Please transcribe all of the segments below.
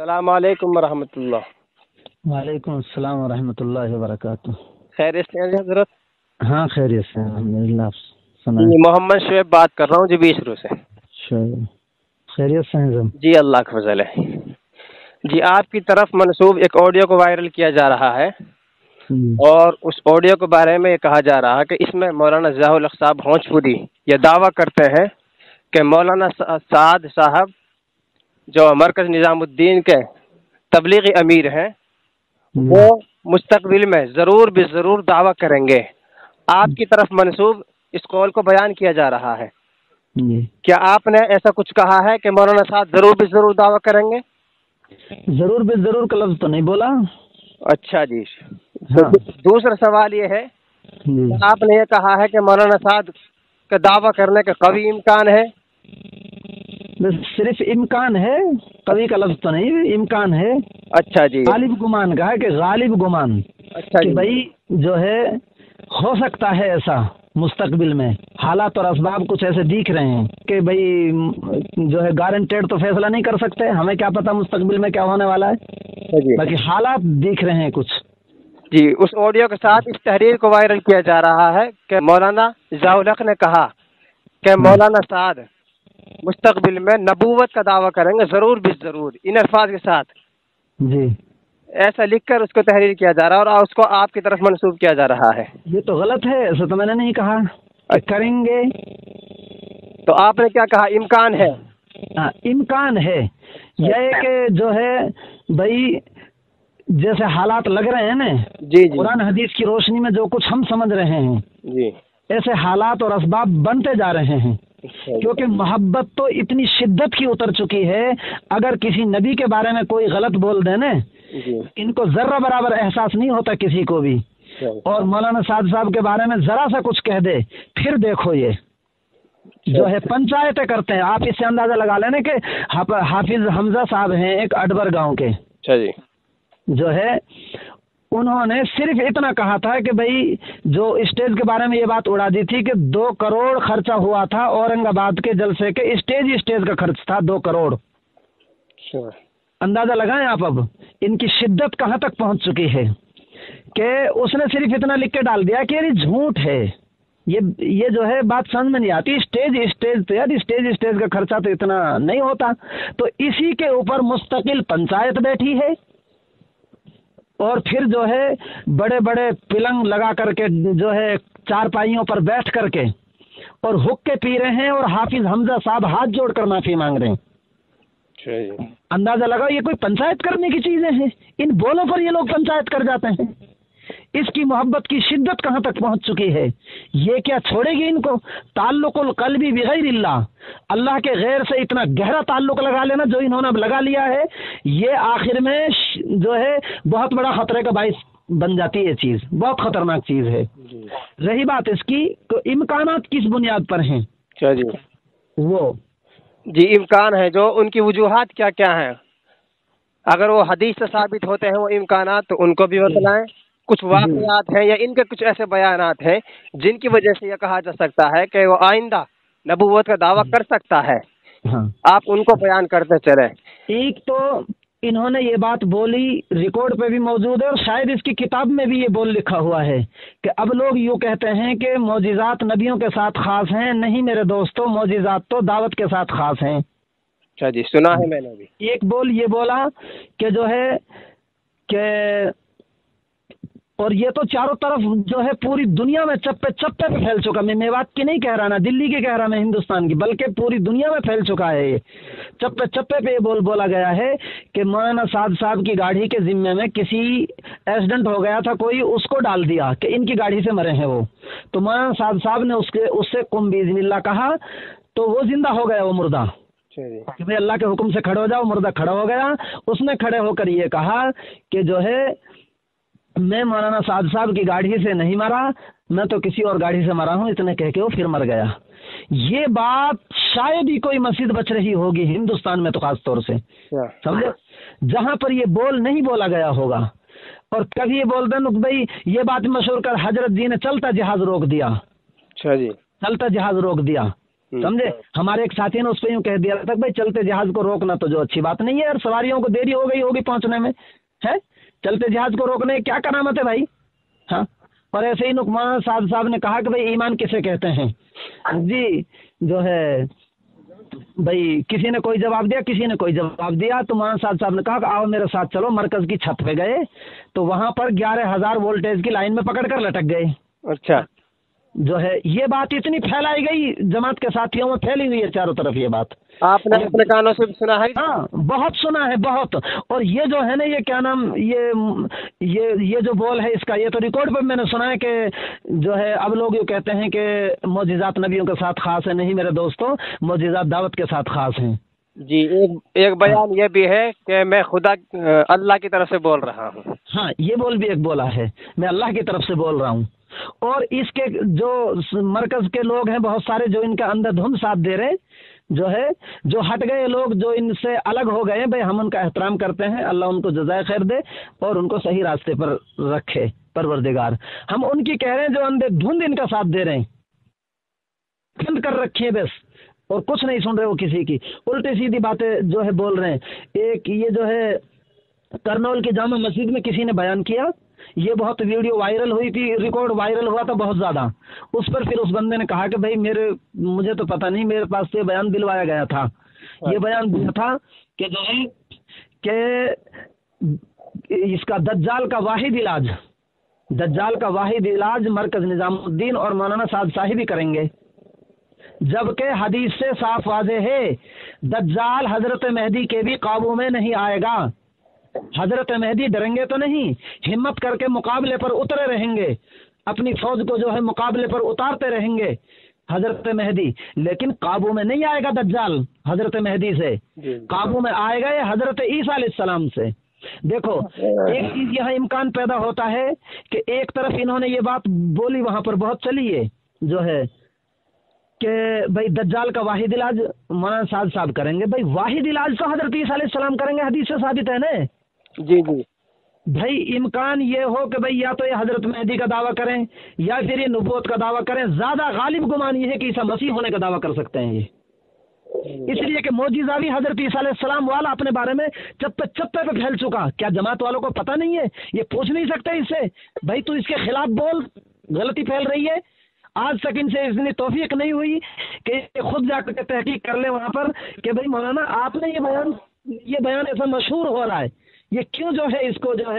السلام علیکم ورحمۃ اللہ۔ وعلیکم السلام ورحمۃ اللہ وبرکاتہ۔ خیریت سے ہیں حضرت؟ ہاں خیریت سے الحمدللہ، آپ جی سنائیں۔ محمد شعیب بات کر رہا ہوں جی بیسرو سے۔ خیریت سے ہیں؟ جی اللہ کا فضل ہے۔ جی آپ کی طرف منسوب ایک آڈیو کو وائرل کیا جا رہا ہے اور اس آڈیو کے بارے میں یہ کہا جا رہا ہے کہ اس میں مولانا ضیاء الحق صاحب ہونچ پوری یہ دعویٰ کرتے ہیں کہ مولانا سعد صاحب جو مرکز نظام الدین کے تبلیغی امیر ہیں وہ مستقبل میں ضرور بے ضرور دعویٰ کریں گے۔ آپ کی طرف منسوب اس قول کو بیان کیا جا رہا ہے، کیا آپ نے ایسا کچھ کہا ہے کہ مولانا صاحب ضرور بے ضرور دعویٰ کریں گے؟ ضرور بے ضرور کا لفظ تو نہیں بولا۔ اچھا جی، دوسرا سوال یہ ہے کہ آپ نے یہ کہا ہے کہ مولانا صاحب کا دعویٰ کرنے کا قوی امکان ہے؟ بس صرف امکان ہے، قوی کا لفظ تو نہیں، امکان ہے۔ اچھا جی، غالب گمان کا ہے کہ غالب گمان، اچھا کہ بھائی جو ہے ہو سکتا ہے ایسا مستقبل میں، حالات اور اسباب کچھ ایسے دیکھ رہے ہیں کہ بھائی جو ہے گارنٹیڈ تو فیصلہ نہیں کر سکتے، ہمیں کیا پتا مستقبل میں کیا ہونے والا ہے، باقی حالات دیکھ رہے ہیں کچھ۔ جی اس آڈیو کے ساتھ اس تحریر کو وائرل کیا جا رہا ہے کہ مولانا ضیاء الحق نے کہا کہ مولانا سعد مستقبل میں نبوت کا دعویٰ کریں گے ضرور بھی ضرور، ان الفاظ کے ساتھ جی ایسا لکھ کر اس کو تحریر کیا جا رہا ہے اور اس کو آپ کی طرف منسوب کیا جا رہا ہے۔ یہ تو غلط ہے، ایسا تو میں نے نہیں کہا کہ کریں گے۔ تو آپ نے کیا کہا؟ امکان ہے؟ امکان ہے، یہ کہ جو ہے بھائی جیسے حالات لگ رہے ہیں نا، جی قرآن حدیث کی روشنی میں جو کچھ ہم سمجھ رہے ہیں جی ایسے حالات اور اسباب بنتے جا رہے ہیں، کیونکہ محبت تو اتنی شدت کی اتر چکی ہے، اگر کسی نبی کے بارے میں کوئی غلط بول دے نا، ان کو ذرہ برابر احساس نہیں ہوتا کسی کو بھی، اور مولانا سعد صاحب کے بارے میں ذرا سا کچھ کہہ دے پھر دیکھو یہ جو ہے پنچایتیں کرتے ہیں۔ آپ اس سے اندازہ لگا لینا کہ حافظ حمزہ صاحب ہیں ایک اڈبر گاؤں کے، جو ہے انہوں نے صرف اتنا کہا تھا کہ بھائی جو اسٹیج کے بارے میں یہ بات اڑا دی تھی کہ 2 کروڑ خرچہ ہوا تھا اورنگ آباد کے جلسے کے، اسٹیج کا خرچ تھا 2 کروڑ۔ اندازہ لگائیں آپ اب ان کی شدت کہاں تک پہنچ چکی ہے کہ اس نے صرف اتنا لکھ کے ڈال دیا کہ یہ جھوٹ ہے۔ یہ جو ہے بات سمجھ میں نہیں آتی، اسٹیج تو یار اسٹیج کا خرچہ تو اتنا نہیں ہوتا، تو اسی کے اوپر مستقل پنچایت بیٹھی ہے، اور پھر جو ہے بڑے بڑے پلنگ لگا کر کے جو ہے چارپائیوں پر بیٹھ کر کے اور حقے پی رہے ہیں، اور حافظ حمزہ صاحب ہاتھ جوڑ کر معافی مانگ رہے ہیں۔ اندازہ لگاؤ یہ کوئی پنچایت کرنے کی چیزیں ہیں؟ ان بولوں پر یہ لوگ پنچایت کر جاتے ہیں۔ اس کی محبت کی شدت کہاں تک پہنچ چکی ہے، یہ کیا چھوڑے گی ان کو؟ تعلق القلبی بغیر اللہ کے غیر سے اتنا گہرا تعلق لگا لینا جو انہوں نے اب لگا لیا ہے، یہ آخر میں جو ہے بہت بڑا خطرے کا باعث بن جاتی ہے، یہ چیز بہت خطرناک چیز ہے۔ رہی بات اس کی تو امکانات کس بنیاد پر ہیں؟ وہ جی امکان ہے، جو ان کی وجوہات کیا کیا ہیں، اگر وہ حدیث سے ثابت ہوتے ہیں وہ امکانات تو ان کو بھی بتلائیں۔ کچھ واقعات ہیں یا ان کے کچھ ایسے بیانات ہیں جن کی وجہ سے یہ کہا جا سکتا ہے کہ وہ آئندہ نبوت کا دعویٰ کر سکتا ہے، آپ ان کو بیان کرتے چلیں۔ ایک تو انہوں نے یہ بات بولی، ریکارڈ پہ بھی موجود ہے اور شاید اس کی کتاب میں بھی یہ بول لکھا ہوا ہے کہ اب لوگ یوں کہتے ہیں کہ معجزات نبیوں کے ساتھ خاص ہیں۔ نہیں میرے دوستو، معجزات تو دعوت کے ساتھ خاص ہیں۔ اچھا جی، سنا ہے میں نے بھی۔ ایک بول یہ بولا کہ جو ہے کہ اور یہ تو چاروں طرف جو ہے پوری دنیا میں چپے چپے پہ پھیل چکا، میں میوات کی نہیں کہہ رہا، نہ دلی کی کہہ رہا، میں ہندوستان کی، بلکہ پوری دنیا میں پھیل چکا ہے۔ یہ چپے چپے پہ یہ بولا گیا ہے کہ مولانا سعد صاحب کی گاڑی کے ذمے میں کسی ایکسیڈنٹ ہو گیا تھا، کوئی اس کو ڈال دیا کہ ان کی گاڑی سے مرے ہیں وہ، تو مولانا سعد صاحب نے اس سے قم باذن اللہ کہا تو وہ زندہ ہو گیا، وہ مردہ کہ بھائی اللہ کے حکم سے کھڑے ہو جاؤ، مردہ کھڑا ہو گیا۔ اس نے کھڑے ہو کر یہ کہا کہ جو ہے میں مولانا سعد صاحب کی گاڑی سے نہیں مرا، میں تو کسی اور گاڑی سے مرا ہوں، اتنے کہہ کے وہ پھر مر گیا۔ یہ بات شاید ہی کوئی مسجد بچ رہی ہوگی ہندوستان میں تو خاص طور سے، سمجھے، جہاں پر یہ بول نہیں بولا گیا ہوگا۔ اور کبھی یہ بول دیں بھائی یہ بات مشہور کر حضرت جی نے چلتا جہاز روک دیا، چلتا جہاز روک دیا، समझे। हमारे एक साथी ने उस पर यूं कह दिया था, भाई चलते जहाज को रोकना तो जो अच्छी बात नहीं है यार, सवारियों को देरी हो गई होगी पहुंचने में, है चलते जहाज को रोकने क्या करामत है भाई। हाँ, और ऐसे ही नुकमान साहब ने कहा कि भाई ईमान किसे कहते हैं जी, जो है भाई किसी ने कोई जवाब दिया, किसी ने कोई जवाब दिया, तो मौलाना साहब ने कहा कि आओ मेरे साथ चलो। मरकज की छत पे गए तो वहां पर 11,000 वोल्टेज की लाइन में पकड़ कर लटक गए। अच्छा, जो है ये बात इतनी फैलाई गई, जमात के साथियों में फैली हुई है चारों तरफ ये बात। आपने अपने कानों से भी सुना है? हाँ, बहुत सुना है, बहुत। और ये जो है ना, ये क्या नाम, ये जो बोल है इसका, ये तो रिकॉर्ड पर मैंने सुना है कि जो है अब लोग ये कहते हैं कि मोजिज़ात नबियों के साथ खास है। नहीं मेरे दोस्तों, मोजिज़ात दावत के साथ खास हैं जी। एक बयान ये भी है कि मैं खुदा अल्लाह की तरफ से बोल रहा हूँ। हाँ, ये बोल भी एक बोला है, मैं अल्लाह की तरफ से बोल रहा हूँ। और इसके जो मरकज के लोग हैं बहुत सारे, जो इनका अंधाधुंध साथ दे रहे, जो है जो हट गए लोग, जो इनसे अलग हो गए, भाई हम उनका एहतराम करते हैं, अल्लाह उनको जज़ाए खैर दे और उनको सही रास्ते पर रखे परवरदिगार। हम उनकी कह रहे हैं जो अंधाधुंध इनका साथ दे रहे हैं, बंद कर रखी है बस, और कुछ नहीं सुन रहे वो किसी की, उल्टी सीधी बातें जो है बोल रहे हैं। एक ये जो है करनौल की जामा मस्जिद में किसी ने बयान किया, ये बहुत वीडियो वायरल हुई थी, रिकॉर्ड वायरल हुआ था बहुत ज़्यादा। उस पर फिर उस बंदे ने कहा कि भाई मुझे तो पता नहीं, मेरे पास से बयान दिलवाया गया था। ये बयान दिया था कि जो है कि इसका दज्जाल का वाहिद इलाज मरकज निजामुद्दीन और मौलाना साद साहिब ही करेंगे, जबकि हदीस से साफ वाज़े है दज्जाल हजरत मेहदी के भी काबू में नहीं आएगा। हजरत मेहदी डरेंगे तो नहीं, हिम्मत करके मुकाबले पर उतरे रहेंगे, अपनी फौज को जो है मुकाबले पर उतारते रहेंगे हजरत मेहदी, लेकिन काबू में नहीं आएगा दज्जाल हजरत मेहदी से। काबू में आएगा ये हजरत ईसा अलैहिस्सलाम से। देखो, एक चीज यहाँ इम्कान पैदा होता है कि एक तरफ इन्होंने ये बात बोली, वहां पर बहुत चली है जो है कि भाई दज्जाल का वाहिद इलाज मौलाना साद साहब करेंगे। भाई वाहिद इलाज तो हजरत ईसा अलैहिस्सलाम करेंगे, हदीस से साबित है ना। जी जी। भाई इम्कान ये हो कि भाई या तो ये हजरत मेहदी का दावा करें या फिर ये नबूवत का दावा करें, ज्यादा गालिब गुमान ये है कि ईसा मसीह होने का दावा कर सकते हैं ये, इसलिए कि मोजिज़ा भी हजरत ईसा अलैहिस्सलाम वाला अपने बारे में चप्पे पे फैल चुका। क्या जमात वालों को पता नहीं है? ये पूछ नहीं सकते इससे, भाई तू इसके खिलाफ बोल, गलती फैल रही है। आज तक इनसे इतनी तौफीक नहीं हुई कि खुद जाकर के तहकीक कर ले वहां पर कि भाई मौलाना आपने ये बयान ऐसा मशहूर हो रहा है, ये क्यों जो है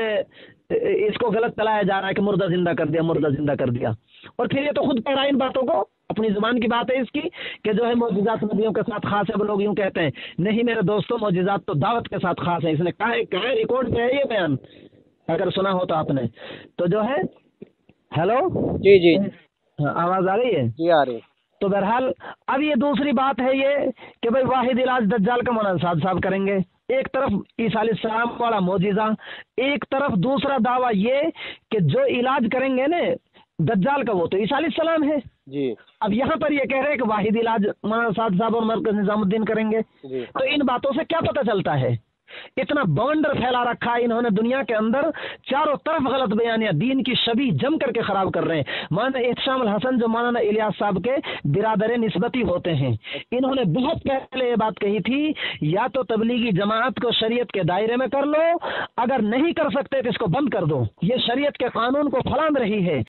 इसको गलत चलाया जा रहा है कि मुर्दा जिंदा कर दिया। और फिर ये तो खुद कह रहा है इन बातों को, अपनी जुबान की बात है इसकी कि जो है मोजिज़ात नबियों के साथ खास है। वो लोग यूं कहते हैं, नहीं मेरे दोस्तों, मोजिज़ात तो दावत के साथ खास है। इसने कहा है रिकॉर्ड पे है ये बयान, अगर सुना हो तो आपने। तो जो है, हेलो जी जी, आवाज आ रही है? जी आ रही। तो बहरहाल अब ये दूसरी बात है ये कि भाई वाहिद इलाज दज्जाल का मौलाना साद साहब करेंगे। एक तरफ ईसा अलैहिस्सलाम वाला मोजिज़ा, एक तरफ दूसरा दावा ये कि जो इलाज करेंगे ना दज्जाल का वो तो ईसा अलैहिस्सलाम है जी। अब यहाँ पर ये कह रहे हैं कि वाहिद इलाज मौलाना साद साहब और मरकज निजामुद्दीन करेंगे। तो इन बातों से क्या पता चलता है? इतना बवंडर फैला रखा है इन्होंने दुनिया के अंदर, चारों तरफ गलत बयानियां, दीन की छवि जम करके खराब कर रहे हैं। मौलाना एहतशाम हसन जो मौलाना इलियास साहब के बिरादर निस्बती होते हैं, इन्होंने बहुत पहले ये बात कही थी, या तो तबलीगी जमात को शरीयत के दायरे में कर लो, अगर नहीं कर सकते तो इसको बंद कर दो। ये शरीयत के कानून को फलांग रही है।